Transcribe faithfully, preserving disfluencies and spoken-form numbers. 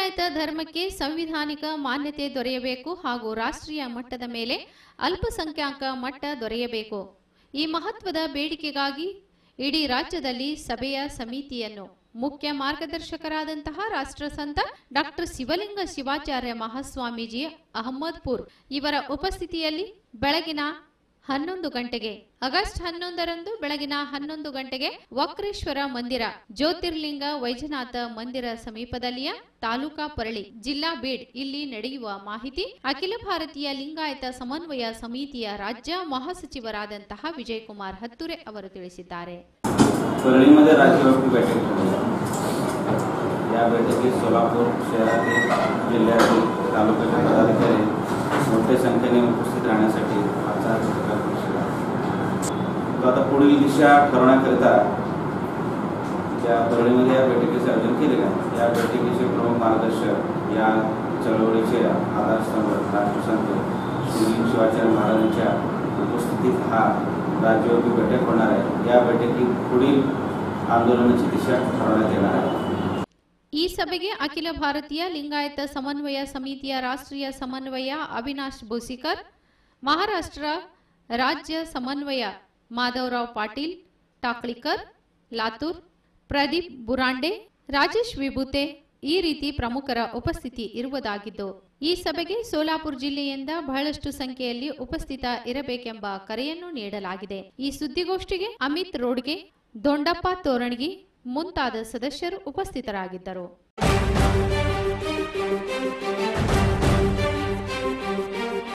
ಲಿಂಗಾಯತ ಧರ್ಮಕ್ಕೆ ಸಂವಿಧಾನಿಕ ಮಾನ್ಯತೆ ದೊರೆಯಬೇಕು ಹಾಗೂ ರಾಷ್ಟ್ರೀಯ ಮಟ್ಟದ ಮೇಲೆ ಅಲ್ಪಸಂಖ್ಯಾತ ಮಟ್ಟ ದೊರೆಯಬೇಕು. ಈ ಮಹತ್ವದ ಬೇಡಿಕೆಗಾಗಿ ಇಡೀ ರಾಜ್ಯದಲ್ಲಿ ಸಭೆಯ ಸಮಿತಿಯನ್ನು ಮುಖ್ಯ ಮಾರ್ಗದರ್ಶಕರಾದಂತಹ ರಾಷ್ಟ್ರಸಂತ ಡಾಕ್ಟರ್ ಶಿವಲಿಂಗ ಶಿವಾಚಾರ್ಯ ಮಹಾಸ್ವಾಮೀಜಿ ಅಹಮದ್ಪುರ್ ಇವರ ಉಪಸ್ಥಿತಿಯಲ್ಲಿ ಬೆಳಗಿನ ಹನ್ನೊಂದು ಗಂಟೆಗೆ ಆಗಸ್ಟ್ ಹನ್ನೊಂದರಂದು ಬೆಳಗಿನ ಹನ್ನೊಂದು ಗಂಟೆಗೆ ವಕ್ರೇಶ್ವರ ಮಂದಿರ ಜ್ಯೋತಿರ್ಲಿಂಗ ವೈಜನಾಥ ಮಂದಿರ ಸಮೀಪದಲ್ಲಿಯ ತಾಲೂಕಾ ಪರಳಿ ಜಿಲ್ಲಾ ಬೀಡ್ ಇಲ್ಲಿ ನಡೆಯುವ ಮಾಹಿತಿ ಅಖಿಲ ಭಾರತೀಯ ಲಿಂಗಾಯತ ಸಮನ್ವಯ ಸಮಿತಿಯ ರಾಜ್ಯ ಮಹಾಸಚಿವರಾದಂತಹ ವಿಜಯ್ ಕುಮಾರ್ ಹತ್ತೂರೆ ಅವರು ತಿಳಿಸಿದ್ದಾರೆ. परळीमध्ये राज्यव्यापी बैठक झाली. या बैठकीत सोलापूर शहरातील जिल्ह्यातील तालुक्याचे पदाधिकारी मोठ्या संख्येने उपस्थित राहण्यासाठी आजचा पत्रकार परिषद. आता पुढील दिशा ठरवण्याकरिता या परळीमध्ये या बैठकीचे आयोजन केले आहे. या बैठकीचे प्रमुख मार्गदर्शक या चळवळीचे आधारस्तंभ राष्ट्रसंत श्री शिवाचार्य महाराजांच्या उपस्थितीत हा राज्यव्यापी बैठक होणार आहे. या बैठकीत पुढील आंदोलनाची दिशा ठरवण्यात येणार आहे. ಈ ಸಭೆಗೆ ಅಖಿಲ ಭಾರತೀಯ ಲಿಂಗಾಯತ ಸಮನ್ವಯ ಸಮಿತಿಯ ರಾಷ್ಟ್ರೀಯ ಸಮನ್ವಯ ಅವಿನಾಶ್ ಬೋಸಿಕರ್, ಮಹಾರಾಷ್ಟ್ರ ರಾಜ್ಯ ಸಮನ್ವಯ ಮಾಧವರಾವ್ ಪಾಟೀಲ್ ಟಾಕ್ಳಿಕರ್, ಲಾತೂರ್ ಪ್ರದೀಪ್ ಬುರಾಂಡೆ, ರಾಜೇಶ್ ವಿಭೂತೆ ಈ ರೀತಿ ಪ್ರಮುಖರ ಉಪಸ್ಥಿತಿ ಇರುವುದಾಗಿದ್ದು ಈ ಸಭೆಗೆ ಸೋಲಾಪುರ ಜಿಲ್ಲೆಯಿಂದ ಬಹಳಷ್ಟು ಸಂಖ್ಯೆಯಲ್ಲಿ ಉಪಸ್ಥಿತ ಇರಬೇಕೆಂಬ ಕರೆಯನ್ನು ನೀಡಲಾಗಿದೆ. ಈ ಸುದ್ದಿಗೋಷ್ಠಿಗೆ ಅಮಿತ್ ರೋಡ್ಗೆ, ದೊಂಡಪ್ಪ ತೋರಣಗಿ ಮುಂತಾದ ಸದಸ್ಯರು ಉಪಸ್ಥಿತರಾಗಿದ್ದರು.